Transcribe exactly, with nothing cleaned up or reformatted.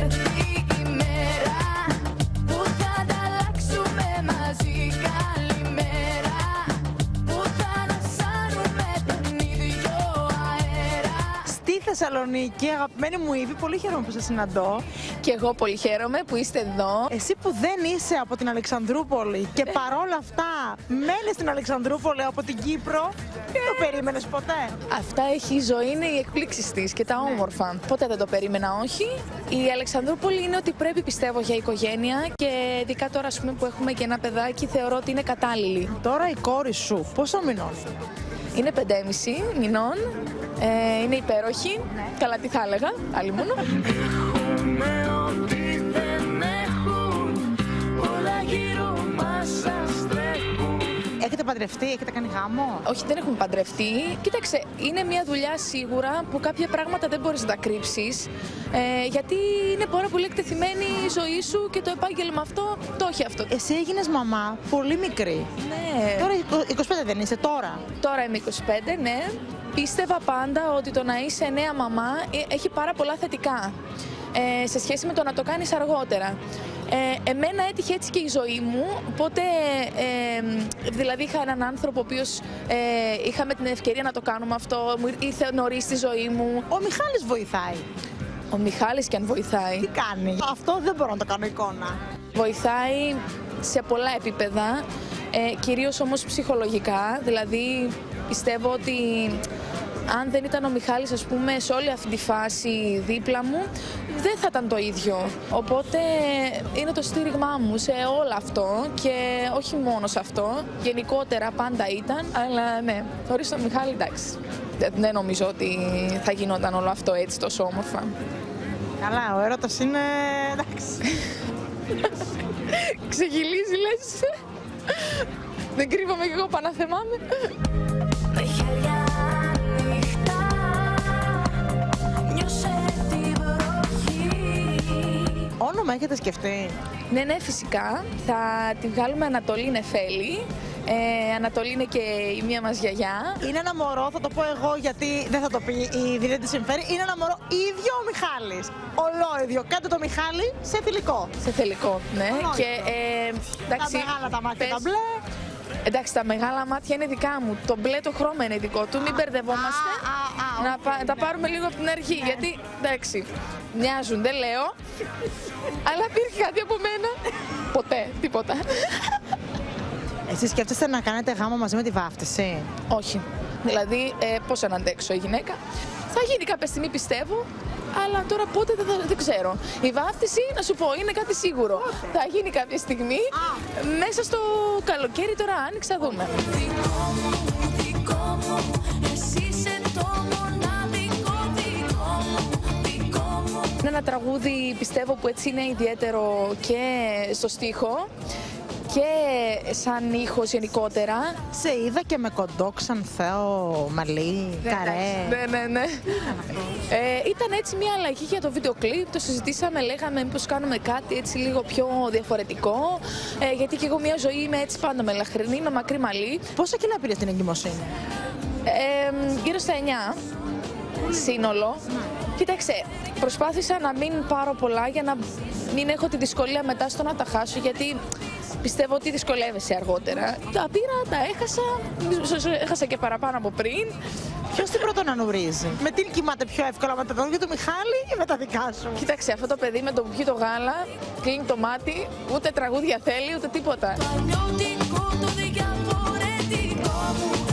Θεσσαλονίκη, αγαπημένη μου Ήβη, πολύ χαίρομαι που σας συναντώ. Και εγώ πολύ χαίρομαι που είστε εδώ. Εσύ που δεν είσαι από την Αλεξανδρούπολη και παρόλα αυτά μένεις στην Αλεξανδρούπολη από την Κύπρο, δεν το περίμενες ποτέ? Αυτά έχει η ζωή, είναι οι εκπλήξεις της και τα όμορφα. Ποτέ δεν το περίμενα, όχι. Η Αλεξανδρούπολη είναι ότι πρέπει, πιστεύω, για οικογένεια και ειδικά τώρα, ας πούμε, που έχουμε και ένα παιδάκι, θεωρώ ότι είναι κατάλληλη. Τώρα η κόρη σου, πόσο μηνών? Είναι πεντέμισι μηνών, ε, είναι υπέροχη, ναι. Καλά τι θα έλεγα, άλλη μόνο. Έχουμε ό,τι δεν έχουν, όλα γύρω μας σας τρέχουν. Έχετε παντρευτεί, έχετε κάνει γάμο? Όχι, δεν έχουμε παντρευτεί. Κοίταξε, είναι μια δουλειά σίγουρα που κάποια πράγματα δεν μπορείς να τα κρύψεις, ε, γιατί είναι πάρα πολύ εκτεθειμένη η ζωή σου και το επάγγελμα αυτό το έχει αυτό. Εσύ έγινες μαμά πολύ μικρή. Ναι. Τώρα είκοσι πέντε δεν είσαι τώρα? Τώρα είμαι είκοσι πέντε, ναι. Πίστευα πάντα ότι το να είσαι νέα μαμά έχει πάρα πολλά θετικά ε, σε σχέση με το να το κάνεις αργότερα. Ε, εμένα έτυχε έτσι και η ζωή μου, οπότε ε, δηλαδή είχα έναν άνθρωπο ο οποίος ε, είχαμε την ευκαιρία να το κάνουμε αυτό, μου ήρθε νωρίς στη ζωή μου. Ο Μιχάλης βοηθάει. Ο Μιχάλης και αν βοηθάει. Τι κάνει? Αυτό δεν μπορώ να το κάνω εικόνα. Βοηθάει σε πολλά επίπεδα, ε, κυρίως όμως ψυχολογικά, δηλαδή πιστεύω ότι αν δεν ήταν ο Μιχάλης, ας πούμε, σε όλη αυτή τη φάση δίπλα μου, δεν θα ήταν το ίδιο. Οπότε είναι το στήριγμά μου σε όλο αυτό και όχι μόνο σε αυτό. Γενικότερα πάντα ήταν, αλλά ναι, χωρίς τον Μιχάλη, εντάξει. Δεν νομίζω ότι θα γινόταν όλο αυτό έτσι τόσο όμορφα. Καλά, ο έρωτας είναι... εντάξει. Ξεγυλίζει, λες. Δεν κρύβομαι κι εγώ, παναθεμάμαι. Όνομα έχετε σκεφτεί? Ναι, ναι, φυσικά. Θα τη βγάλουμε Ανατολή Νεφέλη. Ε, Ανατολή είναι και η μία μας γιαγιά. Είναι ένα μωρό, θα το πω εγώ γιατί δεν θα το πει η δεν τη συμφέρει. Είναι ένα μωρό ίδιο ο Μιχάλης. Ολόιδιο. Κάντε το Μιχάλη σε θηλυκό. Σε θηλυκό, ναι. Ολόιδιο. Και, ε, εντάξει, τα μεγάλα τα μάτια, πες... τα μπλε. Εντάξει, τα μεγάλα μάτια είναι δικά μου. Το μπλε το χρώμα είναι δικό του. Μην μπερδευόμαστε. Α, α, α, να πα... τα πάρουμε λίγο από την αρχή. Ναι. Γιατί, εντάξει, μοιάζουν, δεν λέω. Αλλά υπήρχε κάτι από μένα. Ποτέ, τίποτα. Εσείς σκέφτεστε να κάνετε γάμο μαζί με τη βάφτιση? Όχι. Δηλαδή, ε, πώς να αντέξω η γυναίκα. Θα γίνει κάποια στιγμή, πιστεύω. Αλλά τώρα πότε δεν, δεν ξέρω. Η βάφτιση, να σου πω, είναι κάτι σίγουρο. Πότε? Θα γίνει κάποια στιγμή. Α. Μέσα στο καλοκαίρι, τώρα άνοιξα, δούμε. Δικό μου, δικό μου, εσύ είσαι το μοναδικό δικό μου, δικό μου. Είναι ένα τραγούδι, πιστεύω, που έτσι είναι ιδιαίτερο και στο στίχο και σαν ήχος γενικότερα. Σε είδα και με κοντό ξανθαίο μαλλί, ναι, καρέ. Ναι, ναι, ναι. Ε, ήταν έτσι μια αλλαγή για το βίντεο κλιπ, το συζητήσαμε, λέγαμε μήπως κάνουμε κάτι έτσι λίγο πιο διαφορετικό, ε, γιατί και εγώ μια ζωή είμαι έτσι πάντα με λαχρινή, με μακρύ μαλλί. Πόσα κιλά πήρες στην εγκυμοσύνη? Ε, γύρω στα εννιά σύνολο. Κοίταξε, προσπάθησα να μην πάρω πολλά για να μην έχω τη δυσκολία μετά στο να τα χάσω, γιατί πιστεύω ότι δυσκολεύεσαι αργότερα. Τα πήρα, τα έχασα, έχασα και παραπάνω από πριν. Ποιος την πρώτο να νουρίζει? Με τι κοιμάται πιο εύκολα, με τα δόντια του Μιχάλη ή με τα δικά σου? Κοίταξε, αυτό το παιδί με το που πιει το γάλα, κλείνει το μάτι, ούτε τραγούδια θέλει, ούτε τίποτα. Το